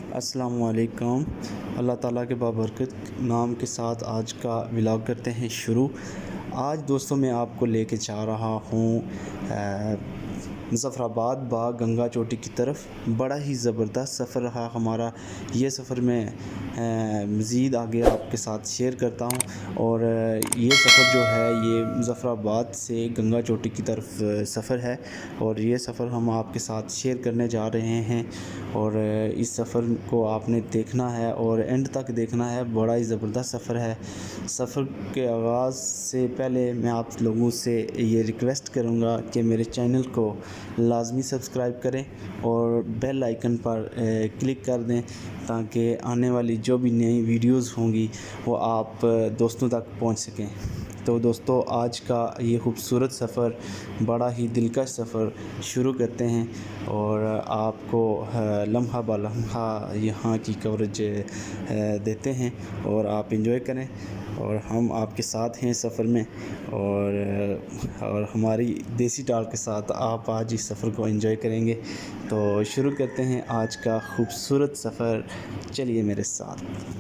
अस्सलामुअलैकुम। अल्लाह ताला के बाबरकत नाम के साथ आज का व्लॉग करते हैं शुरू। आज दोस्तों मैं आपको लेके जा रहा हूँ मुज़फ़्फ़राबाद बाग गंगा चोटी की तरफ। बड़ा ही ज़बरदस्त सफ़र रहा हमारा। ये सफ़र मैं मज़ीद आगे आपके साथ शेयर करता हूँ। और ये सफ़र जो है ये मुज़फ़्फ़राबाद से गंगा चोटी की तरफ सफ़र है और ये सफ़र हम आपके साथ शेयर करने जा रहे हैं। और इस सफ़र को आपने देखना है और एंड तक देखना है। बड़ा ही ज़बरदस्त सफ़र है। सफ़र के आगाज़ से पहले मैं आप लोगों से ये रिक्वेस्ट करूँगा कि मेरे चैनल को लाजमी सब्सक्राइब करें और बेल आइकन पर क्लिक कर दें ताकि आने वाली जो भी नई वीडियोस होंगी वो आप दोस्तों तक पहुंच सकें। तो दोस्तों आज का ये खूबसूरत सफ़र, बड़ा ही दिलकश सफ़र शुरू करते हैं और आपको लम्हा ब लम्हा यहाँ की कवरेज देते हैं और आप इंजॉय करें। और हम आपके साथ हैं सफ़र में और हमारी देसी टाल के साथ आप आज इस सफ़र को एंजॉय करेंगे। तो शुरू करते हैं आज का खूबसूरत सफ़र। चलिए मेरे साथ।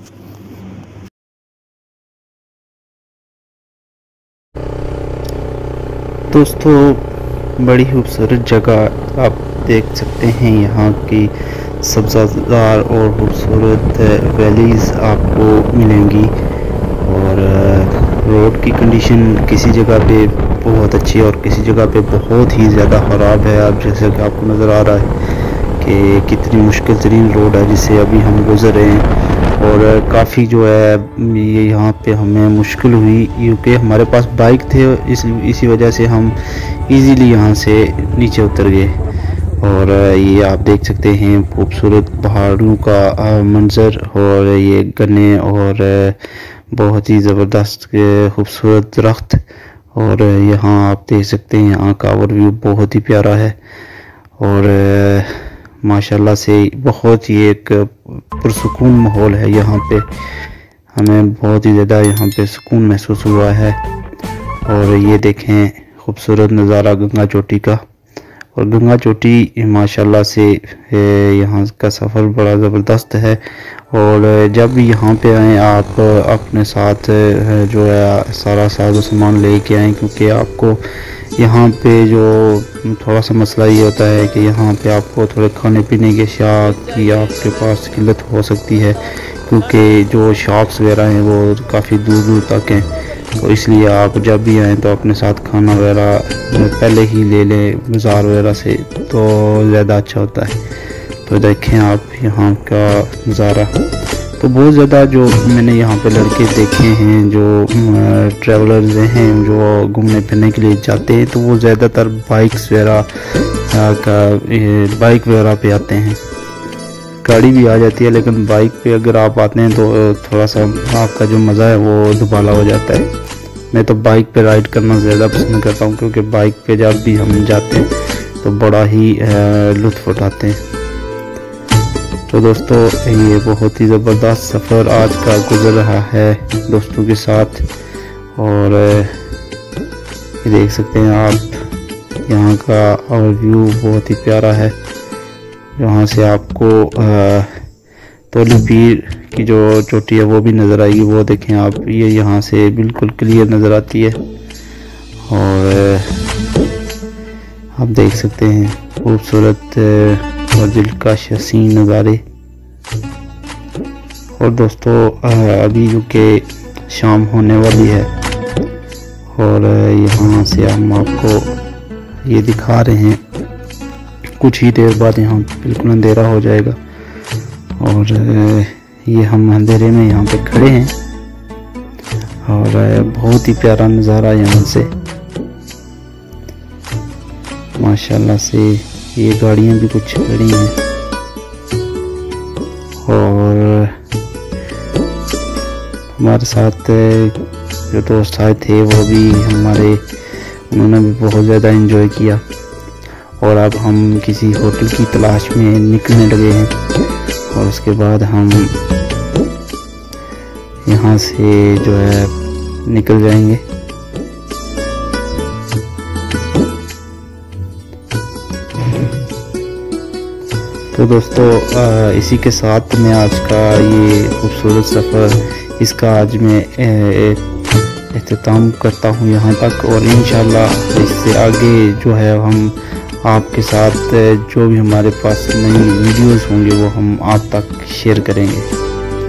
दोस्तों बड़ी खूबसूरत जगह आप देख सकते हैं। यहाँ की सब्ज़ार और खूबसूरत वैलीज़ आपको मिलेंगी और रोड की कंडीशन किसी जगह पे बहुत अच्छी है और किसी जगह पे बहुत ही ज़्यादा ख़राब है। अब जैसे कि आपको नज़र आ रहा है कि कितनी मुश्किल तरीन रोड है जिससे अभी हम गुज़र रहे हैं और काफ़ी जो है ये यहाँ पे हमें मुश्किल हुई क्योंकि हमारे पास बाइक थे। इसी वजह से हम इजीली यहाँ से नीचे उतर गए। और ये आप देख सकते हैं खूबसूरत पहाड़ों का मंज़र और ये गन्ने और बहुत ही ज़बरदस्त खूबसूरत दरख्त। और यहाँ आप देख सकते हैं यहाँ का ओवरव्यू बहुत ही प्यारा है और माशाल्लाह से बहुत ही एक पुरसुकून माहौल है। यहाँ पे हमें बहुत ही ज़्यादा यहाँ पे सुकून महसूस हुआ है। और ये देखें खूबसूरत नज़ारा गंगा चोटी का। और गंगा चोटी माशाल्लाह से यहाँ का सफ़र बड़ा ज़बरदस्त है। और जब भी यहाँ पे आएँ आप अपने साथ जो है सारा साजो सामान ले के आएँ क्योंकि आपको यहाँ पे जो थोड़ा सा मसला ये होता है कि यहाँ पे आपको थोड़े खाने पीने के अशिया की आपके पास किल्लत हो सकती है क्योंकि जो शॉप्स वगैरह हैं वो काफ़ी दूर दूर तक हैं। तो इसलिए आप जब भी आएँ तो अपने साथ खाना वगैरह पहले ही ले लें बाज़ार वगैरह से तो ज़्यादा अच्छा होता है। तो देखें आप यहाँ का नज़ारा। तो बहुत ज़्यादा जो मैंने यहाँ पे लड़के देखे हैं जो ट्रैवलर्स हैं जो घूमने फिरने के लिए जाते हैं तो वो ज़्यादातर बाइक्स वगैरह बाइक वगैरह पे आते हैं। गाड़ी भी आ जाती है लेकिन बाइक पे अगर आप आते हैं तो थोड़ा सा आपका जो मज़ा है वो दुबाला हो जाता है। मैं तो बाइक पे राइड करना ज़्यादा पसंद करता हूँ क्योंकि बाइक पे जब भी हम जाते हैं तो बड़ा ही लुत्फ़ उठाते हैं। तो दोस्तों ये बहुत ही ज़बरदस्त सफ़र आज का गुज़र रहा है दोस्तों के साथ। और ये देख सकते हैं आप यहाँ का ओवरव्यू बहुत ही प्यारा है। यहाँ से आपको तोली पीर की जो चोटी है वो भी नज़र आएगी। वो देखें आप ये यहाँ से बिल्कुल क्लियर नज़र आती है। और आप देख सकते हैं खूबसूरत और दिलकश हसीन नज़ारे। और दोस्तों अभी क्योंकि शाम होने वाली है और यहाँ से हम आपको ये दिखा रहे हैं कुछ ही देर बाद यहाँ बिल्कुल अंधेरा हो जाएगा। और ये हम अंधेरे में यहाँ पे खड़े हैं और बहुत ही प्यारा नज़ारा यहाँ से माशाल्लाह से। ये गाड़ियाँ भी कुछ खड़ी हैं और हमारे साथ जो दोस्त आए थे वो भी उन्होंने भी बहुत ज़्यादा एंजॉय किया। और अब हम किसी होटल की तलाश में निकलने लगे हैं और उसके बाद हम यहाँ से जो है निकल जाएंगे। तो दोस्तों इसी के साथ मैं आज का ये खूबसूरत सफ़र इसका आज मैं इख्तिताम करता हूँ यहाँ तक, और इंशाल्लाह इससे आगे जो है हम आपके साथ जो भी हमारे पास नई वीडियोस होंगे वो हम आप तक शेयर करेंगे।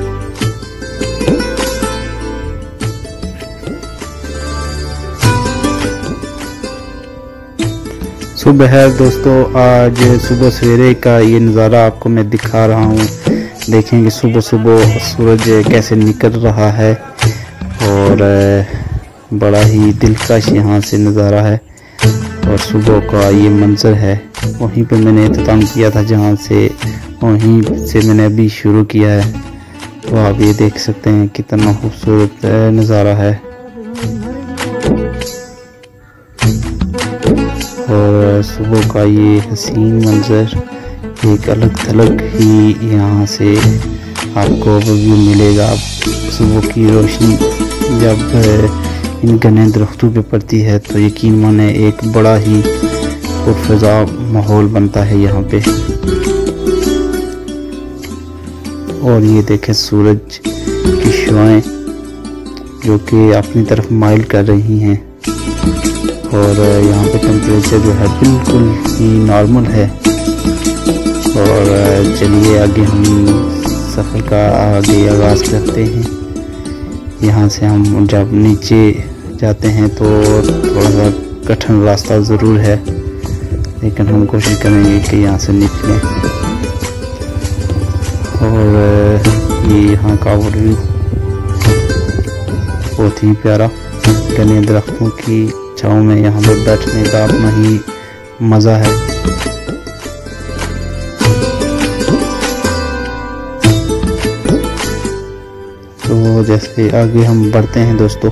सुबह है दोस्तों, आज सुबह सवेरे का ये नज़ारा आपको मैं दिखा रहा हूँ। देखेंगे सुबह सुबह सूरज कैसे निकल रहा है और बड़ा ही दिलकश यहाँ से नज़ारा है और सुबह का ये मंज़र है। वहीं पे मैंने इंतज़ाम किया था जहाँ से, वहीं से मैंने अभी शुरू किया है। तो आप ये देख सकते हैं कितना खूबसूरत नज़ारा है और सुबह का ये हसीन मंज़र एक अलग थलग ही यहाँ से आपको व्यू मिलेगा। सुबह की रोशनी जब इन घने दरख्तों पे पड़ती है तो यकीन माने एक बड़ा ही पुरफ़िज़ा माहौल बनता है यहाँ पे। और ये देखें सूरज की शुआएं जो कि अपनी तरफ माइल कर रही हैं और यहाँ पे टेम्परेचर जो है बिल्कुल ही नॉर्मल है। और चलिए आगे हम सफ़र का आगे आगाज़ करते हैं। यहाँ से हम जब नीचे जाते हैं तो थोड़ा सा कठिन रास्ता ज़रूर है, लेकिन हम कोशिश करेंगे कि यहाँ से निकलें। और ये यहाँ का व्यू बहुत ही प्यारा, घने दरख्तों की छाँव में यहाँ पर बैठने का अपना ही मज़ा है। तो जैसे आगे हम बढ़ते हैं दोस्तों,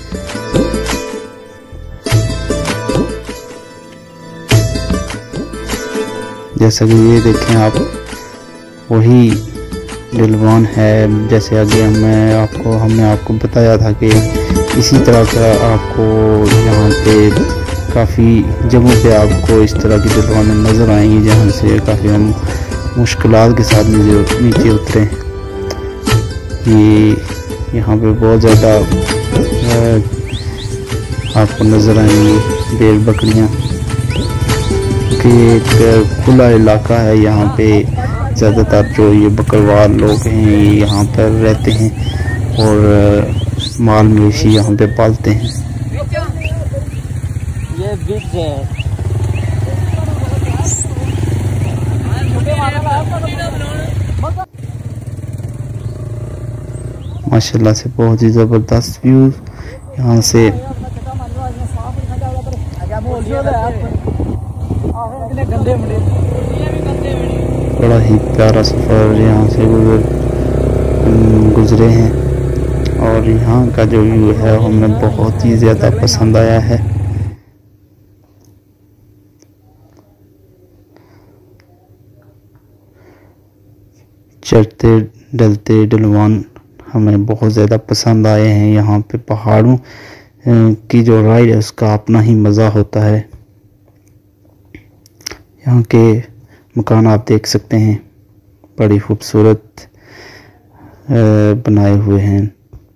जैसा कि ये देखें आप, वही डलवान है। जैसे आगे हमने आपको बताया था कि इसी तरह का आपको यहाँ पे काफ़ी जगहों पे आपको इस तरह की डलवानें नज़र आएंगी जहाँ से काफ़ी हम मुश्किलात के साथ नीचे उतरे। ये यहाँ पे बहुत ज़्यादा आपको नज़र आएंगी भेड़ बकरियाँ, कि एक खुला इलाका है। यहाँ पे ज़्यादातर जो ये बकरवाल लोग हैं ये यहाँ पर रहते हैं और माल मवेशी यहाँ पे पालते हैं। ये ब्रिज है। माशाल्लाह से बहुत ही ज़बरदस्त व्यू यहाँ से। बड़ा ही प्यारा सफ़र यहाँ से गुज़रे हैं और यहाँ का जो व्यू है हमें बहुत ही ज़्यादा पसंद आया है। चढ़ते डलते डलवान हमें बहुत ज़्यादा पसंद आए हैं। यहाँ पे पहाड़ों की जो राइड है उसका अपना ही मज़ा होता है। यहाँ के मकान आप देख सकते हैं, बड़ी खूबसूरत बनाए हुए हैं।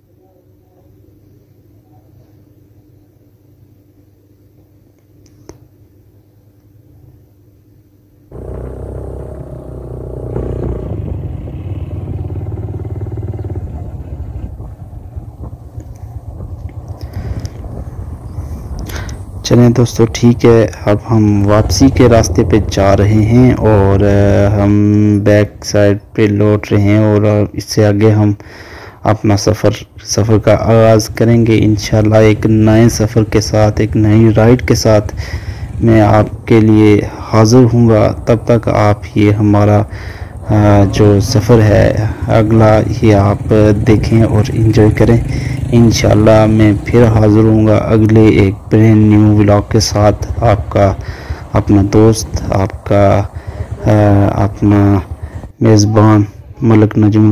चलें दोस्तों, ठीक है, अब हम वापसी के रास्ते पे जा रहे हैं और हम बैक साइड पे लौट रहे हैं और इससे आगे हम अपना सफ़र का आगाज़ करेंगे इंशाल्लाह। एक नए सफ़र के साथ, एक नई राइड के साथ मैं आपके लिए हाज़िर हूँगा। तब तक आप ये हमारा जो सफ़र है अगला ये आप देखें और इन्जॉय करें। इंशाल्लाह मैं फिर हाज़िर हूँगा अगले एक ब्रांड न्यू व्लॉग के साथ। आपका अपना दोस्त, आपका अपना मेज़बान मलिक नजम।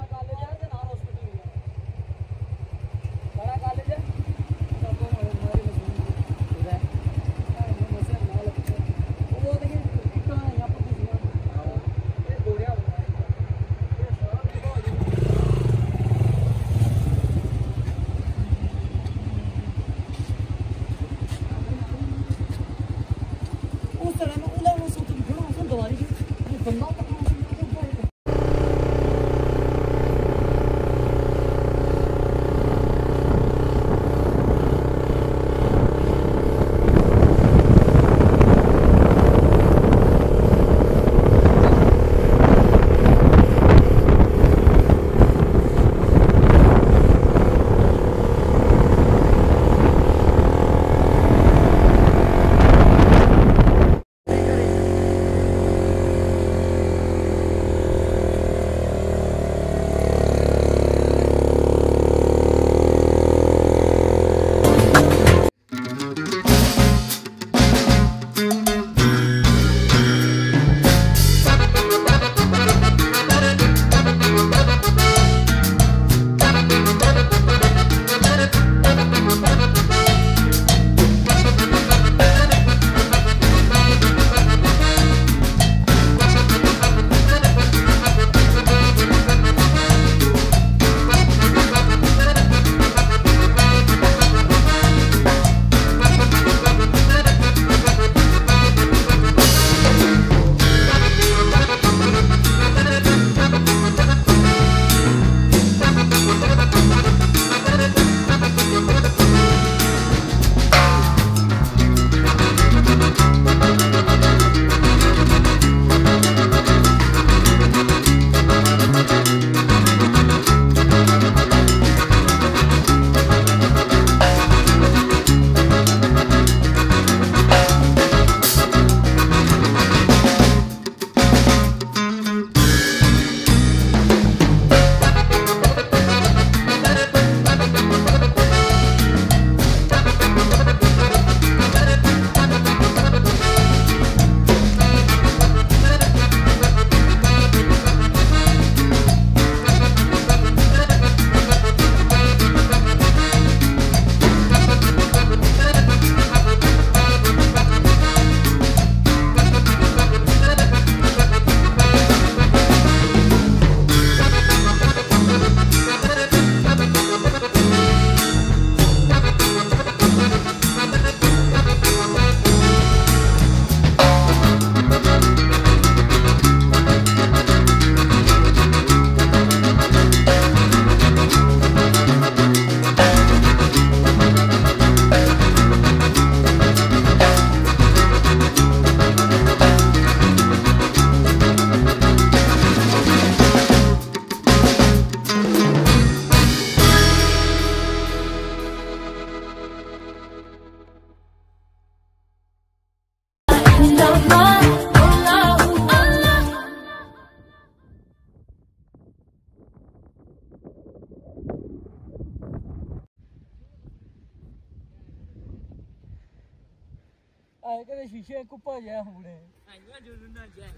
ਆਏ ਕਦੇ ਸ਼ੀਸ਼ੇ ਕੁੱਪਾ ਜਿਹਾ ਹੁਣੇ ਆਈਆਂ ਜੁਰਨ ਨਾ ਜਾਏ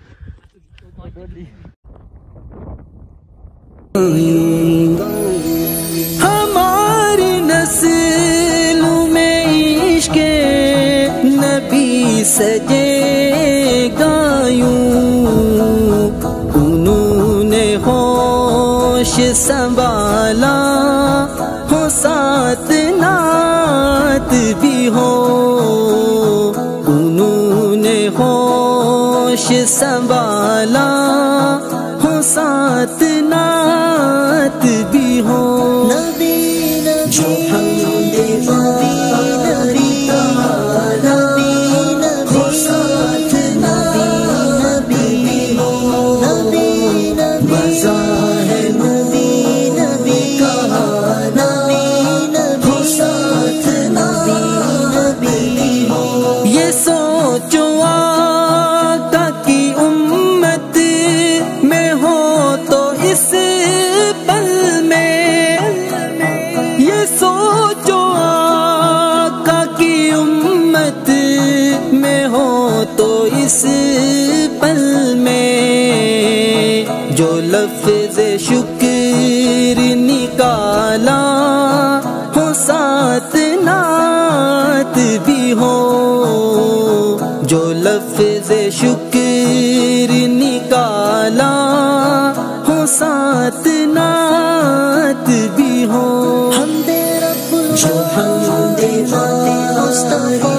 हमारी नस्ल में इश्क़ नबी सजेगा यूं, उन्होंने होश संभाला हो साथ नात भी हो, उन्होंने होश संभाला हो साथ नात भी हो। नबी नबी नबी नबी नबी नबी साथ नबी नबी हो, नबी नबी मज़ा है नबी नबी कहा नबी नबी साथ नबी नबी हो। ये सोचो आका की उम्मत में हो तो इस पल में, ये सोचो आका की उम्मत में हो तो इस पल में, जो लफ्ज़ शुक्र निकाला हो साथ नात भी हो, जो लफ्ज़ शुक्र निकाला हो साथ नात भी हो। हमदे रब जो हमदे मुस्तफा